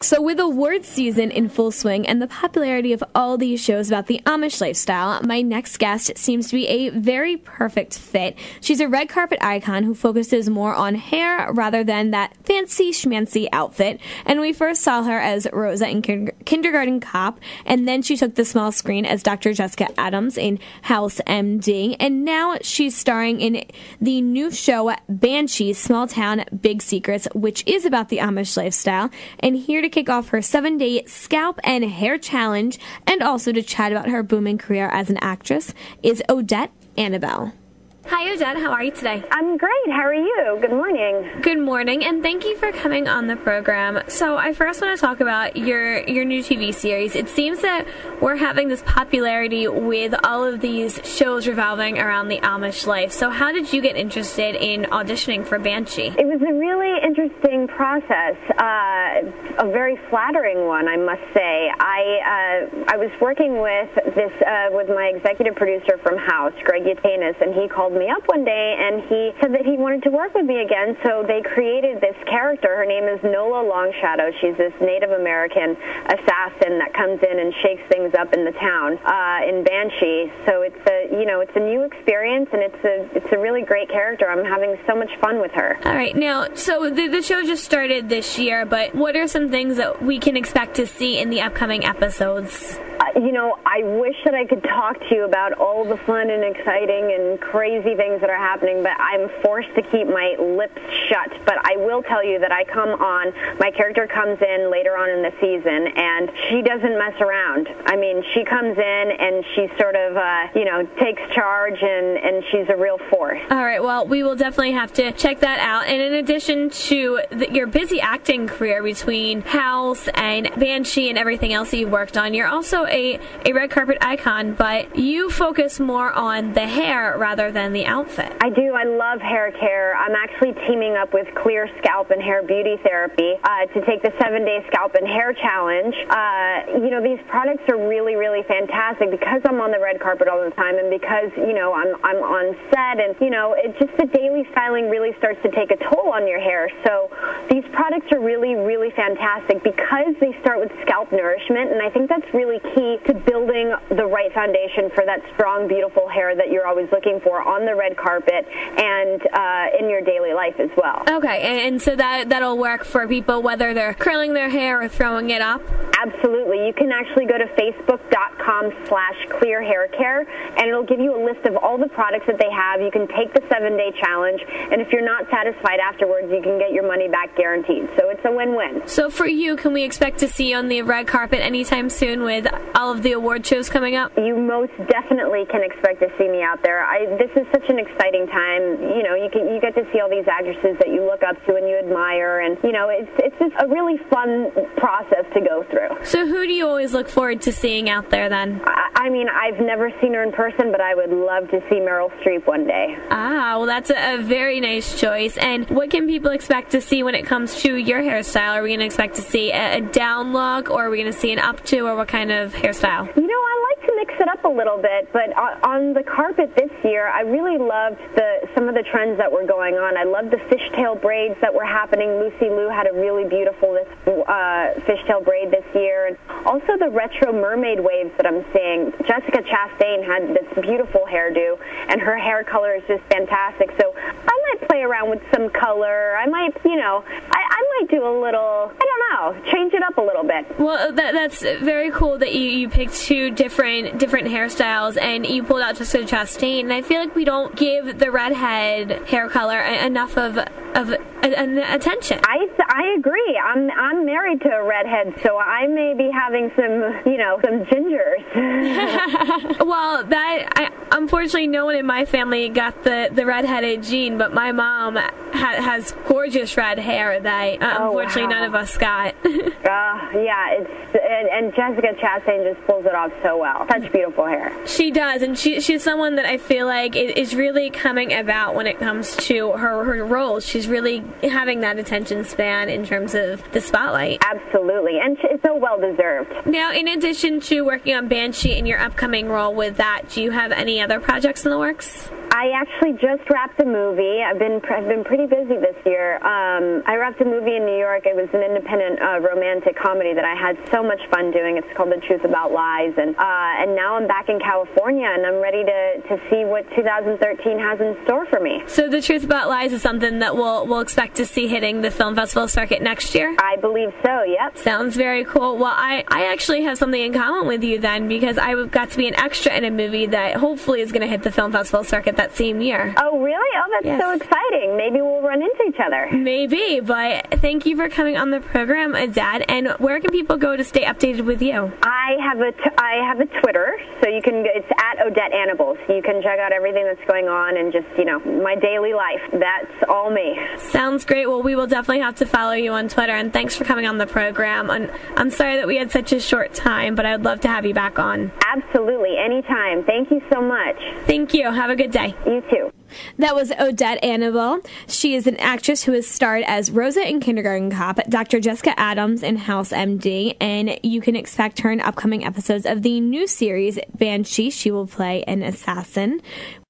So with award season in full swing and the popularity of all these shows about the Amish lifestyle, my next guest seems to be a very perfect fit. She's a red carpet icon who focuses more on hair rather than that fancy schmancy outfit. And we first saw her as Rosa in Kindergarten Cop, and then she took the small screen as Dr. Jessica Adams in House MD, and now she's starring in the new show Banshee, Small Town Big Secrets, which is about the Amish lifestyle. And here to kick off her 7-day scalp and hair challenge and also to chat about her booming career as an actress is Odette Annable. Hi, Odette. How are you today? I'm great. How are you? Good morning. Good morning, and thank you for coming on the program. So I first want to talk about your new TV series. It seems that we're having this popularity with all of these shows revolving around the Amish life. So how did you get interested in auditioning for Banshee? It was a really interesting process, a very flattering one, I must say. I was working with my executive producer from House, Greg Yatanis, and he called me up one day and he said that he wanted to work with me again, so they created this character. Her name is Nola Longshadow. She's this Native American assassin that comes in and shakes things up in the town in Banshee. So it's a new experience, and it's a really great character. I'm having so much fun with her. All right, now, so the show just started this year, but what are some things that we can expect to see in the upcoming episodes? I wish that I could talk to you about all the fun and exciting and crazy things that are happening, but I'm forced to keep my lips shut. But I will tell you that my character comes in later on in the season, and she doesn't mess around. I mean, she comes in and she sort of, takes charge, and she's a real force. All right, well, we will definitely have to check that out. And in addition to your busy acting career between House and Banshee and everything else that you've worked on, you're also a red carpet icon, but you focus more on the hair rather than the outfit. I do. I love hair care. I'm actually teaming up with Clear Scalp and Hair Beauty Therapy to take the 7-day scalp and hair challenge. These products are really, really fantastic because I'm on the red carpet all the time, and because, I'm on set, and, it's just the daily styling really starts to take a toll on your hair. So these products are really, really fantastic because they start with scalp nourishment, and I think that's really key to building the right foundation for that strong, beautiful hair that you're always looking for on the red carpet and in your daily life as well. Okay, and so that'll work for people whether they're curling their hair or throwing it up? Absolutely. You can actually go to facebook.com/clearhaircare, and it'll give you a list of all the products that they have. You can take the 7-day challenge, and if you're not satisfied afterwards, you can get your money back guaranteed. So it's a win-win. So for you, can we expect to see you on the red carpet anytime soon with all of the award shows coming up? You most definitely can expect to see me out there. This is such an exciting time. You get to see all these actresses that you look up to and you admire, and it's just a really fun process to go through. So who do you always look forward to seeing out there then? I mean, I've never seen her in person, but I would love to see Meryl Streep one day. Ah, well, that's a very nice choice. And what can people expect to see when it comes to your hairstyle? Are we going to expect to see a down look, or are we going to see an updo, or what kind of hairstyle? I like to mix it up a little bit, but on the carpet this year, I really loved some of the trends that were going on. I loved the fishtail braids that were happening. Lucy Liu had a really beautiful fishtail braid this year, and also the retro mermaid waves that I'm seeing. Jessica Chastain had this beautiful hairdo, and her hair color is just fantastic. So I might play around with some color. I might, I might do a little, change it up a little bit. Well, that's very cool that you picked two different hairstyles, and you pulled out Jessica Chastain. And I feel like we don't give the redhead hair color enough of an attention. I agree. I'm married to a redhead, so I may be having some gingers. Well, unfortunately, no one in my family got the redheaded gene, but my mom has gorgeous red hair that unfortunately none of us got. Yeah, and Jessica Chastain just pulls it off so well. Such beautiful hair. She does, and she's someone that I feel like is really coming about when it comes to her roles. She's really having that attention span in terms of the spotlight. Absolutely, and it's so well deserved. Now, in addition to working on Banshee and your upcoming role with that, do you have any other projects in the works? I actually just wrapped a movie. I've been pretty busy this year. I wrapped a movie in New York. It was an independent romantic comedy that I had so much fun doing. It's called The Truth About Lies, and now I'm back in California, and I'm ready to see what 2013 has in store for me. So The Truth About Lies is something that we'll expect to see hitting the film festival circuit next year? I believe so, yep. Sounds very cool. Well, I actually have something in common with you then, because I got to be an extra in a movie that hopefully is going to hit the film festival circuit that same year. Oh, really? Oh, that's so exciting. Maybe we'll run into each other. Maybe, but thank you for coming on the program, Odette. And where can people go to stay updated with you? I have a Twitter, so it's at Odette Annable, so you can check out everything that's going on and just, my daily life. That's all me. Sounds great. Well, we will definitely have to follow you on Twitter, and thanks for coming on the program. And I'm sorry that we had such a short time, but I'd love to have you back on. Absolutely. Anytime. Thank you so much. Thank you. Have a good day. You too. That was Odette Annable. She is an actress who has starred as Rosa in Kindergarten Cop, Dr. Jessica Adams in House MD, and you can expect her in upcoming episodes of the new series Banshee. She will play an assassin.